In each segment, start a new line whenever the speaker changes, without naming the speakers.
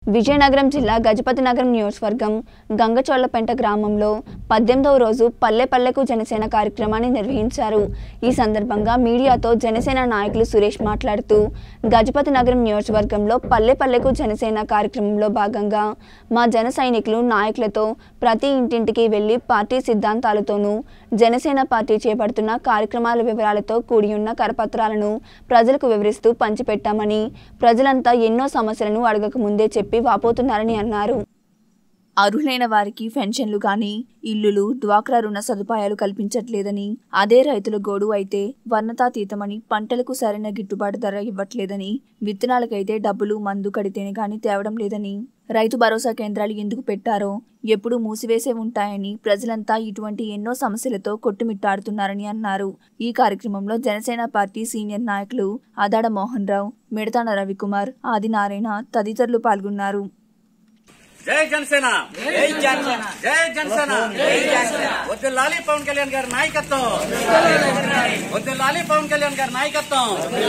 విజయనగరం జిల్లా గజపతినగరం నియోజకవర్గం గంగచోళ్లపెంట గ్రామంలో 18వ రోజు పల్లె పల్లెకు జనసేన కార్యక్రమాన్ని నిర్వహించారు। ఈ సందర్భంగా మీడియాతో జనసేన నాయకులు సురేష్ మాట్లాడుతూ గజపతినగరం నియోజకవర్గంలో పల్లె పల్లెకు జనసేన కార్యక్రమంలో భాగంగా మా జన సైనికులు నాయకులతో ప్రతి ఇంటింటికి వెళ్లి పార్టీ సిద్ధాంతాలతోనూ జనసేన పార్టీ చేపడుతున్న కార్యక్రమాల వివరాలతో కూడి ఉన్న కరపత్రాలను ప్రజలకు వివరిస్తూ పంచిపెట్టామని, ప్రజలంతా ఎన్నో సమస్యలను అడగక ముందే చెప్పి వాపోతున్నారని అన్నారు। అర్హులైన వారికి పెన్షన్లు గాని, ఇల్లులు, డ్వాక్రా రుణ సదుపాయాలు కల్పించట్లేదని, అదే రైతుల గోడు అయితే వర్ణతాతీతమని, పంటలకు సరైన గిట్టుబాటు ధర ఇవ్వట్లేదని, విత్తనాలకైతే డబ్బులు మందు కడితేనే గాని తేవడం లేదని, రైతు భరోసా కేంద్రాలు ఎందుకు పెట్టారో ఎప్పుడు మూసివేసే ఉంటాయని ప్రజలంతా ఇటువంటి ఎన్నో సమస్యలతో కొట్టుమిట్టాడుతున్నారని అన్నారు। ఈ కార్యక్రమంలో జనసేన పార్టీ సీనియర్ నాయకులు అదాడ మోహన్ రావు, మిడతాన రవికుమార్, ఆదినారాయణ తదితరులు పాల్గొన్నారు।
జై జనసేన, జై జనసేన, జై జనసేన, జై జనసేన। వద్దెల్లాలి పవన్ కళ్యాణ్ గారి నాయకత్వం, వద్దెల్లాలి పవన్ కళ్యాణ్ గారి నాయకత్వం।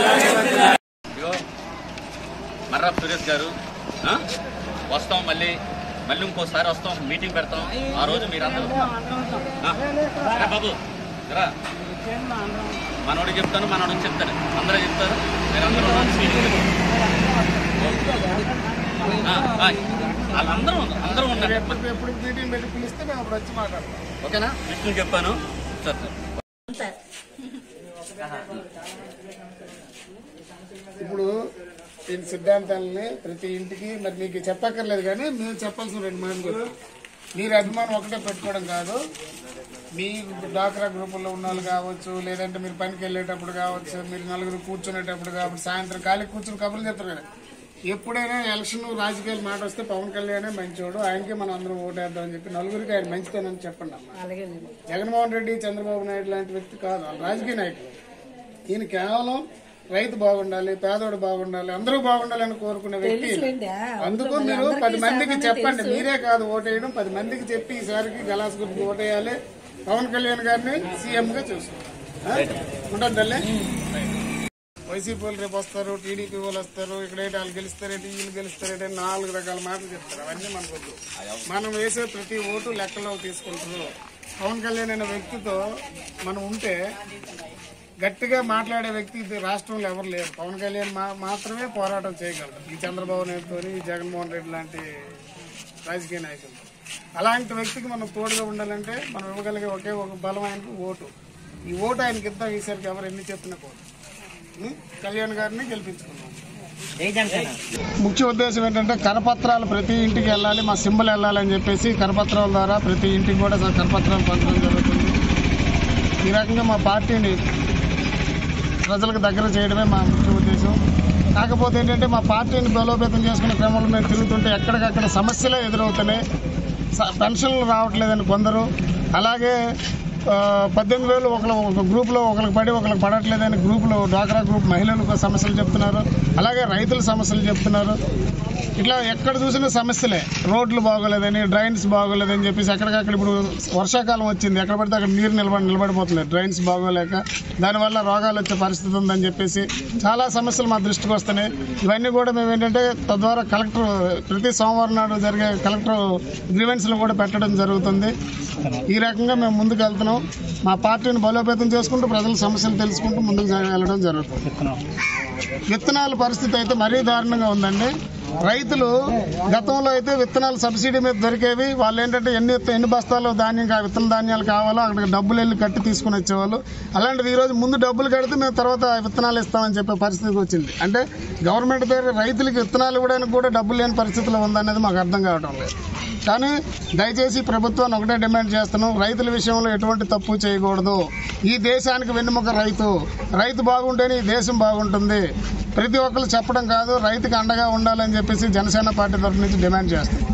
మర్రా సురేష్ గారు వస్తాం, మళ్ళీ ఇంకోసారి వస్తాం, మీటింగ్ పెడతాం। ఆ రోజు మీరందరూ బాబు రా, మనోడు చెప్తాను, మనోడు చెప్తాను, అందరూ చెప్తారు, మీరందరూ అందరూ ఉన్నారు।
ఎప్పుడు మీటింగ్ పెట్టి పిలిస్తే మేము అప్పుడు వచ్చి మాట్లాడతాం,
ఓకేనా? విష్ణు చెప్పాను సార్।
ఇప్పుడు ఈ సిద్ధాంతాలని ప్రతి ఇంటికి మరి మీకు చెప్పక్కర్లేదు, కానీ మీరు చెప్పాల్సిన 2 మాటలు. మీరు అభిమానం ఒకటే పెట్టుకోవడం కాదు, మీ డ్వాక్రా గ్రూపుల్లో ఉన్న వాళ్ళు కావచ్చు, లేదంటే మీరు పనికి వెళ్ళేటప్పుడు కావచ్చు, మీరు నలుగురు కూర్చునేటప్పుడు కావచ్చు, సాయంత్రం ఖాళీ కూర్చుని కబుర్లు చెప్తారు కదా, ఎప్పుడైనా ఎలక్షన్ రాజకీయాలు మాట వస్తే పవన్ కళ్యాణే మంచోడు, ఆయనకే మనం అందరం ఓటేద్దామని చెప్పి నలుగురికి ఆయన మంచితేనని చెప్పండి అమ్మా। జగన్మోహన్ రెడ్డి, చంద్రబాబు నాయుడు లాంటి వ్యక్తి కాదు, వాళ్ళు రాజకీయ నాయకులు. ఈయన కేవలం రైతు బాగుండాలి, పేదోడు బాగుండాలి, అందరూ బాగుండాలి అని కోరుకునే వ్యక్తి। అందుకు మీరు 10 మందికి చెప్పండి, మీరే కాదు ఓటేయడం, 10 మందికి చెప్పి ఈసారికి గలాస్ గుర్తుకు ఓటేయాలి, పవన్ కళ్యాణ్ గారిని సీఎం గా చూసుకుంటాం తల్లి। వైసీపీ వాళ్ళు రేపు వస్తారు, టీడీపీ వాళ్ళు వస్తారు, ఇక్కడైతే వాళ్ళు గెలుస్తారేంటి, వీళ్ళు గెలుస్తారేంటి 4 రకాల మాటలు చెప్తారు, అవన్నీ మనకు మనం వేసే ప్రతి ఓటు లెక్కలో తీసుకుంటారు। పవన్ కళ్యాణ్ అనే వ్యక్తితో మనం ఉంటే గట్టిగా మాట్లాడే వ్యక్తి రాష్ట్రంలో ఎవరు లేరు, పవన్ కళ్యాణ్ మాత్రమే పోరాటం చేయగలరు ఈ చంద్రబాబు నాయుడుతో, ఈ జగన్మోహన్ రెడ్డి లాంటి రాజకీయ నాయకులు। అలాంటి వ్యక్తికి మనం తోడుగా ఉండాలంటే మనం ఇవ్వగలిగే ఒకే ఒక బలమైన ఓటు, ఈ ఓటు ఆయనకి ఇద్దాం, ఈసారికి ఎవరు ఎన్ని చెప్పినా కూడా కళ్యాణ్ గారిని గెలిపించుకున్నాం। ముఖ్య ఉద్దేశం ఏంటంటే కరపత్రాలు ప్రతి ఇంటికి వెళ్ళాలి, మా సింబల్ వెళ్ళాలని చెప్పేసి కరపత్రాల ద్వారా ప్రతి ఇంటికి కూడా కరపత్రాలు పంచడం జరుగుతుంది। ఈ రకంగా మా పార్టీని ప్రజలకు దగ్గర చేయడమే మా ముఖ్య ఉద్దేశం। కాకపోతే ఏంటంటే మా పార్టీని బలోపేతం చేసుకునే క్రమంలో మేము తిరుగుతుంటే ఎక్కడికక్కడ సమస్యలే ఎదురవుతున్నాయి, పెన్షన్లు రావట్లేదని కొందరు, అలాగే 18,000 ఒక గ్రూప్లో ఒకరికి పడి ఒకరికి పడట్లేదని గ్రూపులో డ్వాక్రా గ్రూప్ మహిళలకు సమస్యలు చెప్తున్నారు, అలాగే రైతుల సమస్యలు చెప్తున్నారు। ఇట్లా ఎక్కడ చూసినా సమస్యలే, రోడ్లు బాగోలేదని, డ్రైన్స్ బాగోలేదని చెప్పేసి ఎక్కడికక్కడ ఇప్పుడు వర్షాకాలం వచ్చింది, ఎక్కడ పడితే అక్కడ నీరు నిలబడిపోతున్నాయి, డ్రైన్స్ బాగోలేక, దానివల్ల రోగాలు వచ్చే పరిస్థితి ఉందని చెప్పేసి చాలా సమస్యలు మా దృష్టికి వస్తున్నాయి। ఇవన్నీ కూడా మేము ఏంటంటే తద్వారా కలెక్టర్ ప్రతి సోమవారం నాడు జరిగే కలెక్టర్ గ్రీవెన్స్లు కూడా పెట్టడం జరుగుతుంది। ఈ రకంగా మేము ముందుకు వెళ్తున్నాం, మా పార్టీని బలోపేతం చేసుకుంటూ ప్రజల సమస్యలు తెలుసుకుంటూ ముందుకు వెళ్ళడం జరుగుతుంది। విత్తనాల పరిస్థితి అయితే మరీ దారుణంగా ఉందండి। రైతులు గతంలో అయితే విత్తనాలు సబ్సిడీ మీద దొరికేవి, వాళ్ళు ఏంటంటే ఎన్ని బస్తాలు విత్తన ధాన్యాలు కావాలో అక్కడికి డబ్బులు వెళ్ళి కట్టి తీసుకుని వచ్చేవాళ్ళు, అలాంటిది ఈరోజు ముందు డబ్బులు కడితే మేము తర్వాత విత్తనాలు ఇస్తామని చెప్పే పరిస్థితికి వచ్చింది। అంటే గవర్నమెంట్ దగ్గర రైతులకి విత్తనాలు ఇవ్వడానికి కూడా డబ్బులు లేని పరిస్థితిలో ఉందనేది మాకు అర్థం కావడం లేదు। కానీ దయచేసి ప్రభుత్వాన్ని ఒకటే డిమాండ్ చేస్తున్నాం, రైతుల విషయంలో ఎటువంటి తప్పు చేయకూడదు, ఈ దేశానికి వెన్నెముక రైతు బాగుంటేనే ఈ దేశం బాగుంటుంది, ప్రతి ఒక్కరు చెప్పడం కాదు, రైతుకి అండగా ఉండాలని చెప్పేసి జనసేన పార్టీ తరఫు నుంచి డిమాండ్ చేస్తాం।